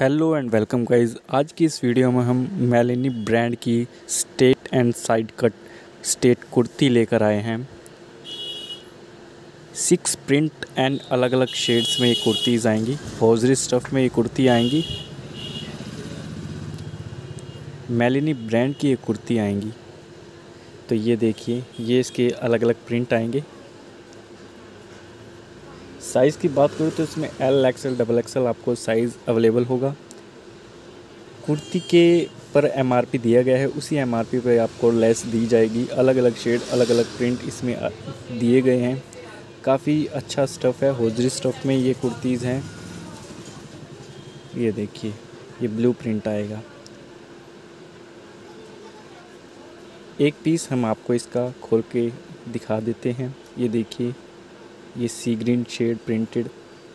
Hello and welcome guys. आज की इस वीडियो में हम मेलिनी ब्रांड की straight and side cut straight kurti लेकर आए हैं। 6 प्रिंट एंड अलग अलग शेड्स में ये कुर्तीज़ आएंगी। हॉजरी स्टफ़ में ये कुर्ती आएंगी। मेलिनी ब्रांड की ये कुर्ती आएंगी। तो ये देखिए, ये इसके अलग अलग प्रिंट आएंगे। साइज़ की बात करूँ तो इसमें एल एक्सएल डबल एक्सएल आपको साइज़ अवेलेबल होगा। कुर्ती के पर एमआरपी दिया गया है, उसी एमआरपी पे आपको लेस दी जाएगी। अलग अलग शेड, अलग अलग प्रिंट इसमें दिए गए हैं। काफ़ी अच्छा स्टफ़ है, होजरी स्टफ़ में ये कुर्तीज़ हैं। ये देखिए, ये ब्लू प्रिंट आएगा। एक पीस हम आपको इसका खोल के दिखा देते हैं। ये देखिए, ये सी ग्रीन शेड प्रिंटेड,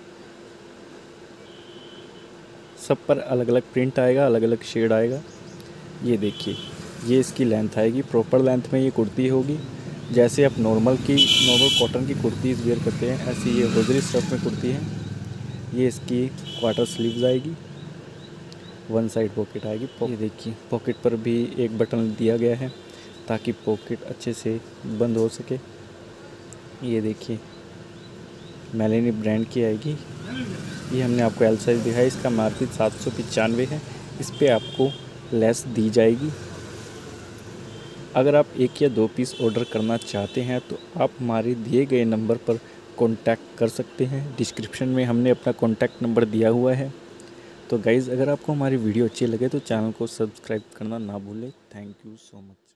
सब पर अलग अलग प्रिंट आएगा, अलग अलग शेड आएगा। ये देखिए, ये इसकी लेंथ आएगी। प्रॉपर लेंथ में ये कुर्ती होगी। जैसे आप नॉर्मल कॉटन की कुर्तीज़ वेयर करते हैं, ऐसी ये होजरी स्टफ़ में कुर्ती है। ये इसकी क्वार्टर स्लीव्स आएगी, वन साइड पॉकेट आएगी। ये देखिए, पॉकेट पर भी एक बटन दिया गया है ताकि पॉकेट अच्छे से बंद हो सके। ये देखिए, मेलिनी ब्रांड की आएगी। ये हमने आपको एल साइज़ दिखाया। इसका मार्केट 795 है। इस पर आपको लेस दी जाएगी। अगर आप 1 या 2 पीस ऑर्डर करना चाहते हैं तो आप हमारे दिए गए नंबर पर कांटेक्ट कर सकते हैं। डिस्क्रिप्शन में हमने अपना कांटेक्ट नंबर दिया हुआ है। तो गाइज़, अगर आपको हमारी वीडियो अच्छी लगे तो चैनल को सब्सक्राइब करना ना भूलें। Thank you so much.